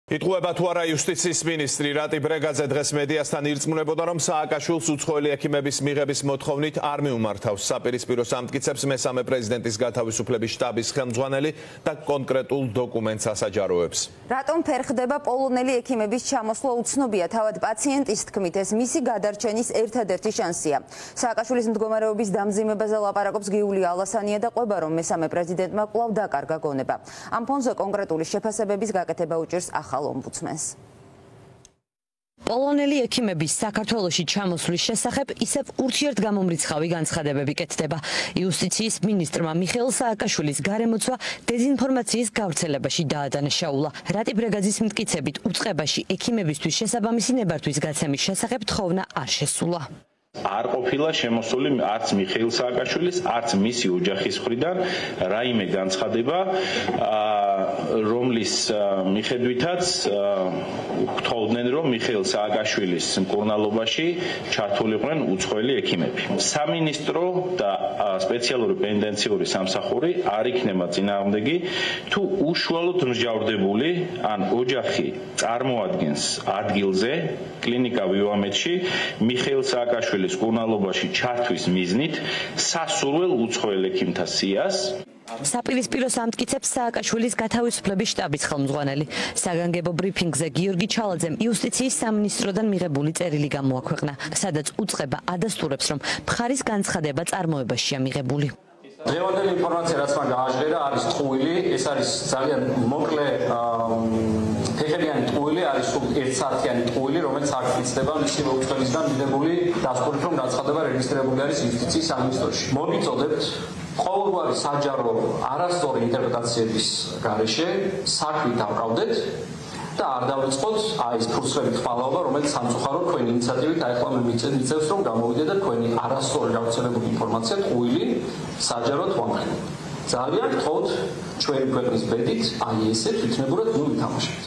იტყუება თუ არა იუსტიციის მინისტრი რატი ბრეგაძე დღეს მედიასთან ირწმუნებოდა, რომ სააკაშვილს უცხოელი ექიმების მიღების მოთხოვნით არ მიუმართავს საპირისპირო სამტკიცებს მესამე პრეზიდენტის გათავისუფლების შტაბის ხელმძღვანელი და კონკრეტულ დოკუმენტს ასაჯაროებს. Რატომ ფერხდება პოლონელი ექიმების ჩამოსვლა უცნობია, თავად პაციენტის თქმით ეს მისი გადარჩენის ერთადერთი შანსია. სააკაშვილის მდგომარეობის დამძიმებაზე ლაპარაკობს გიულია ალასანია და ყვება, რომ მესამე პრეზიდენტმა კვლავ დაკარგა გონება. ამ ფონზე კონკრეტული შეფასებების გაკეთება უჭირს ომბუდსმენს. პოლონელი ექიმების საქართველოში ჩამოსვლის შესახებ ისევ ურთიერთგამომრიცხავი განცხადებები კეთდება. იუსტიციის მინისტრმა მიხეილ სააკაშვილის გარემოცვა დეზინფორმაციის გავრცელებაში დაადანაშაულა. რატი ბრეგაძის მტკიცებით უწყებაში ექიმებისთვის შესაბამისი ნებართვის გაცემის შესახებ თხოვნა არ შესულა. არ ყოფილა შემოსული არც მიხეილ სააკაშვილის, არც მისი ოჯახის მხრიდან რაიმე განცხადება, რომლის მიხედვითაც გთხოვდნენ, რომ მიხეილ სააკაშვილის მკურნალობაში ჩართულიყვნენ უცხოელი ექიმები. სამინისტრო და სპეციალური პენდენციური სამსახური არ იქნება წინააღმდეგი, თუ უშუალოდ მსჯავრდებული ან ოჯახი წარმოადგენს ადგილზე კლინიკა ვივამეთში მიხეილ სააკაშვილის მკურნალობაში ჩართვის მიზნით სასურველ უცხოელ ექიმთა სიას. საპირისპირო სამტკიცებს სააკაშვილის გათავისუფლების შტაბის ხელმძღვანელი. საგანგებო ბრიფინგზე გიორგი ჩალაძემ იუსტიციის სამინისტროდან მიღებული წერილი გამოაქვეყნა, სადაც უწყება ადასტურებს, რომ მხარის განცხადება წარმოებაშია მიღებული. დღევანდელი ინფორმაცია, რაც მან გააჟღერა, არის ტყუილი. ეს არის ძალიან მოკლე ფეხებიანი ტყუილი, არის ერთსაათიანი ტყუილი, რომელიც არ გწდება მისი მოგწევისგან მიღებული დასკვნით, რომ განცხადება რეგისტრირებული არის იუსტიციის სამინისტროში. მოგიწოდებთ ყოველგვარი საჯარო არასწორი ინტერპრეტაციების გარეშე საქმით ავყავდეთ და არ დავიწყოთ ეს ფურცლებით ხმალაობა, რომელიც სამწუხაროდ თქვენი ინიციატივით ახლა მიწევს, რომ გამოვიდეთ და თქვენი არასწორი გავრცელებული ინფორმაცია ტყუილი საჯაროდ ვამხნევთ. ძალიან გთხოვთ ჩვენი ქვეყნის ბედით ესე თვითნებურად ვითამაშეთ.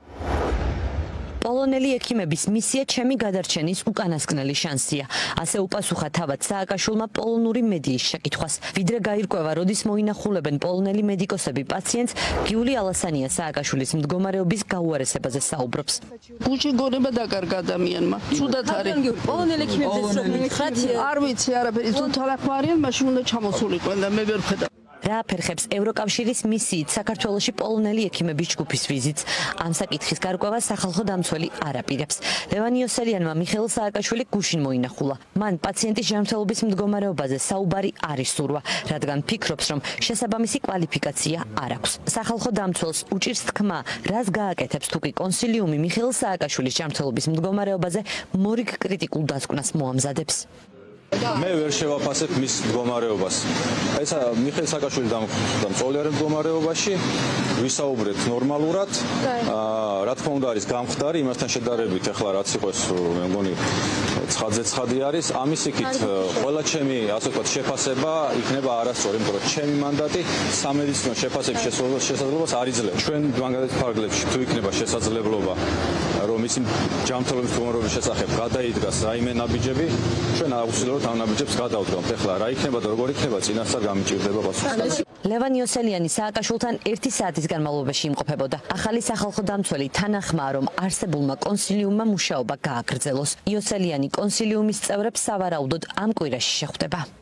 პოლონელი ექიმების მისია ჩემი გადარჩენის უკანასკნელი შანსია. ასე უპასუხა თავად სააკაშვილმა პოლონური მედიის შეკითხვას. ვიდრე გაირკვევა, როდის მოინახულებენ პოლონელი მედიკოსები პაციენტს, გიული ალასანია სააკაშვილის მდგომარეობის გაუარესებაზე საუბრობს. გუში გონება დაკარგა ადამიანმა. ცუდად არის. პოლონელი ექიმებს რომ მითხრათ, არ ვიცი არაფერი, თუ თალახმა არიან, მაშინ უნდა ჩამოსულიყვენ და მე ვერ ვხედავ. რა აფერხებს ევროკავშირის მისიით საქართველოში პოლონელი ექიმების ჯგუფის ვიზიტს? ამ საკითხის გარკვევა სახალხო დამცველი არ აპირებს. ლევან იოსელიანმა მიხეილ სააკაშვილი გუშინ მოინახულა. მან პაციენტის ჯანმრთელობის მდგომარეობაზე საუბარი არ ისურვა, რადგან ფიქრობს, რომ შესაბამისი კვალიფიკაცია არ აქვს. სახალხო დამცველს უჭირს თქმა, რას გააკეთებს თუ კი კონსილიუმი მიხეილ სააკაშვილის ჯანმრთელობის მდგომარეობაზე მორიგ კრიტიკულ დასკვნას მოამზადებს. მე ვერ შევაფასებ მის მდგომარეობას. ეს მიხეილ სააკაშვილი დამწოლიარე მდგომარეობაში, ვისაუბრეთ ნორმალურად. რა თქმა უნდა არის გამხდარი იმასთან შედარებით, ახლა რაც იყოს, მე მგონი ცხადზე ცხადი არის. ამის იქით ყველა ჩემი, ასე ვთქვათ, შეფასება იქნება არასწორი, იმიტომ რომ ჩემი მანდატი სამედიცინო შეფასების შესაძლებლობას არ იძლევა. ჩვენ მაგალითად ფარგლებში თუ იქნება შესაძლებლობა, რომ ისი ჯანმრთელობის მდგომარეობის შესახებ გადაიდგას რაიმე ნაბიჯები, ჩვენ აუცილებლად ამ ნაბიჯებს გადავდგამთ. ახლა რა იქნება და როგორ იქნება, წინასწარ გამიჭირდება პასუხი. ლევან იოსელიანი სააკაშვილთან 1 საათის განმავლობაში იმყოფებოდა. ახალი სახალხო დამცველი თან ახმაა, რომ არსებულმა კონსილიუმმა მუშაობა გააგრძელოს. იოსელიანი კონსილიუმის წევრებს სავარაუდოდ ამ კვირაში შეხვდება.